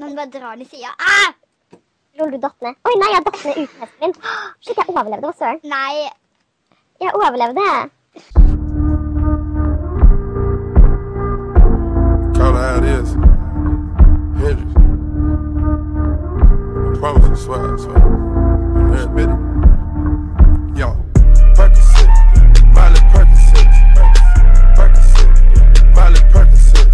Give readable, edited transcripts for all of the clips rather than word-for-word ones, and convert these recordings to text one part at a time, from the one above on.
Man bare drar den i siden. Ah! Lol, du datt ned. Oi, nei, jeg datt ned uten hesten min. Shit, jeg overlevde, hva søren? Nei. Jeg overlevde. Call it how it is. Hendrix. I promise I swear, I swear. I admit it. Yo, Percocet, Miley Percocet, Percocet, Miley Percocet.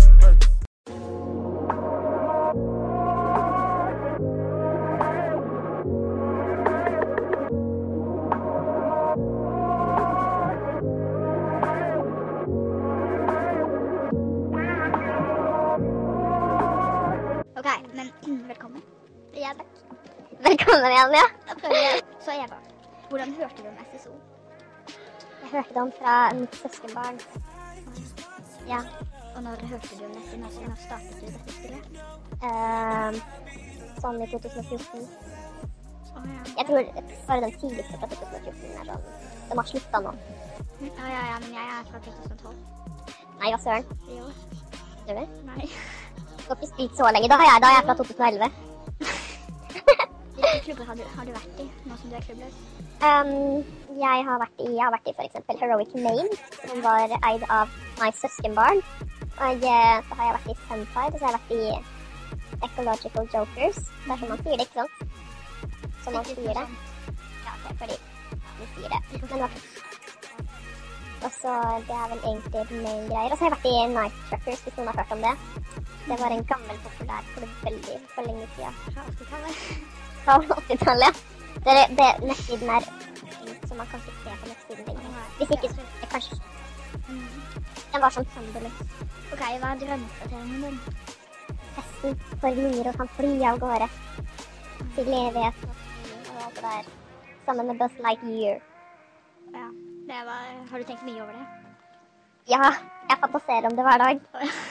Ok, men velkommen. Ja, takk. Velkommen igjen, ja. Da prøver jeg. Så Eva, hvordan hørte du om SSO? Jeg hørte det om fra mitt søskenbarn. Ja. Og når hørte du om dette? Når startet du dette spillet? Sånn i 2014. Ja. Jeg tror bare den tidligste fra 2014 er sånn. De har sluttet nå. Ja, men jeg er fra 2012. Nei, hva søren? Jo. Gjør du? Nei. Du har ikke spilt så lenge. Da er jeg fra 2011. Hvilke klubber har du vært i, nå som du er klubbløs? Jeg har vært i for eksempel Heroic Maine, som var eid av meg søskenbarn. Og så har jeg vært i Suntide, og så har jeg vært i Ecological Jokers. Det er som man sier det, ikke sant? Som man sier det. Ja, det er fordi vi sier det. Men og så det er vel egentlig main greier. Og så har jeg vært i Night Truckers, hvis noen har hørt om det. Det var en gammel populær klubb for lenge siden. Fra 80-tallet. Fra 80-tallet. Det nettsiden er så man kan ikke se på nettsiden lenger. Hvis ikke, det kanskje... Den var sånn sønderløs. Ok, hva er drømmeoppdateringen din? Hesten for vinger og kan fly av gårde. Til evighet og alt det der. Sammen med Buzz Lightyear. Ja, har du tenkt mye over det? Ja, jeg fantaserer om det hver dag.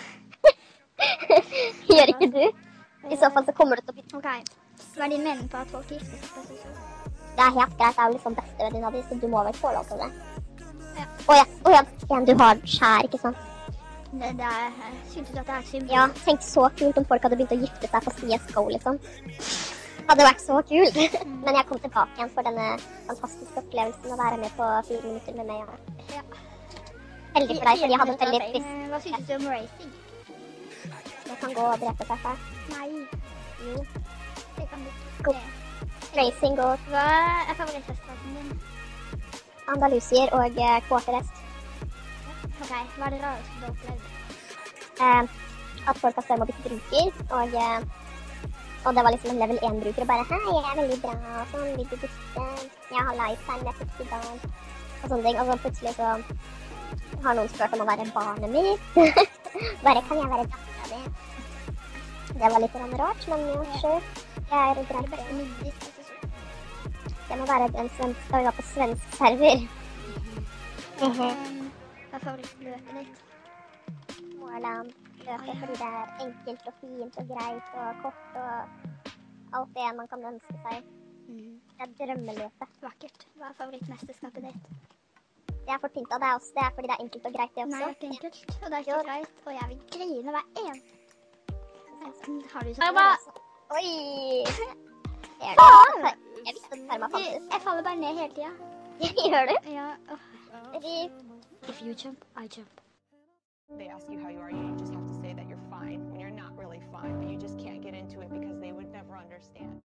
Gjør ikke du? I så fall så kommer du til å bli... Ok, hva er din mening på at folk gifter seg på SSO? Det er helt greit, det er jo liksom bestevenninna di, så du må vel få lov til det. Ja. Åja, du har skjær, ikke sant? Synes du at det er symbol? Ja, tenk så kult om folk hadde begynt å gifte seg på CSGO, liksom. Hadde vært så kult. Men jeg kom tilbake igjen for denne fantastiske opplevelsen å være med på 4 minutter med meg. Ja. Heldig for deg, fordi jeg hadde en veldig frisk... Hva synes du om racing? Det kan gå og drepe seg selv. Nei. Jo. Det kan du. Go. Racing og... Hva er favorittfestplassen din? Andalusier og quarterest. Ok, hva er det rareste du har opplevd? At folk har spør om å bytte bruker, og det var liksom en level 1-bruker, og bare, hei, jeg er veldig bra, og sånn, vil du bytte? Jeg har lifetime, jeg fikk i dag, og sånne ting. Og så plutselig så har noen spurt om å være barnet mitt. Bare, kan jeg være datteren din? Det var litt rart, men jo, sure. Jeg er greit beste minnet. Det må være den svensk, da vi var på svensk server. Hva er favorittløpet ditt? Moorland. Løpet fordi det er enkelt og fint og greit og kort og alt det man kan ønske seg. Det er drømmeløpet. Vakkert. Hva er favorittmesterskapet ditt? Det er for fint av deg også. Det er fordi det er enkelt og greit det også. Nei, det er ikke enkelt, og det er ikke greit, og jeg vil grine hver en. Har du Terma! Oi! Faen! Jeg visste at Terma fantes. Jeg faller bare ned hele tiden. Gjør du? Ja. If you jump, I jump. They ask you how you are, you just have to say that you're fine when you're not really fine, but you just can't get into it because they would never understand.